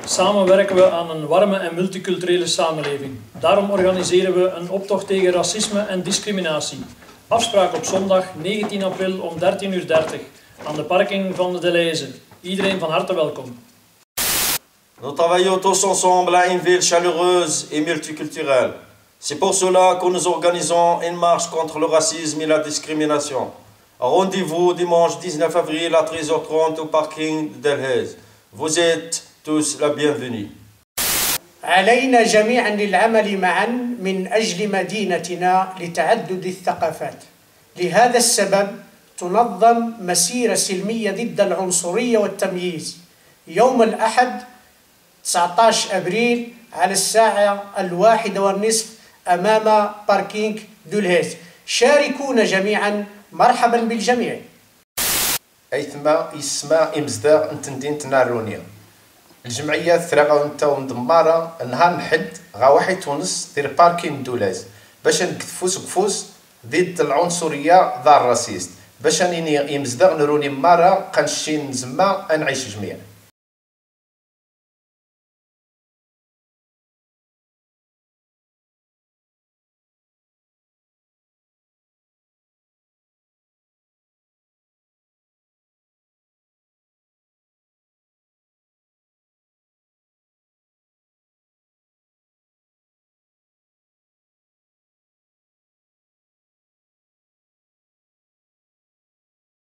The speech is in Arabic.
Samen werken we aan een warme en multiculturele samenleving. Daarom organiseren we een optocht tegen racisme en discriminatie. Afspraak op zondag 19 april om 13:30 aan de parking van de Deleuze. Iedereen van harte welkom. Nous travaillons tous ensemble à une ville chaleureuse et multiculturelle. C'est pour cela que nous organisons une marche contre le racisme et la discrimination. Rendez-vous dimanche 19 avril à 13h30 au parking de Deleuze. Vous êtes tous la bienvenue. علينا جميعا للعمل معا من أجل مدينتنا لتعدد الثقافات. لهذا السبب تنظم مسيرة سلمية ضد العنصرية والتمييز يوم الأحد 19 أبريل على الساعة 1:30 أمام باركينغ دولهيز. شاركونا جميعا، مرحبا بالجميع. أيثما يسمى إمزداغ نتندين تنارونيا. الجمعية ثراغا نتا مدمارة نهار نحد غاوحي تونس دير باركين دولهيز باش نكتفوس كفوس ضد العنصرية ضد الراسيست باش نيني إمزداغ نروني مارا قنشين زما نعيش جميع.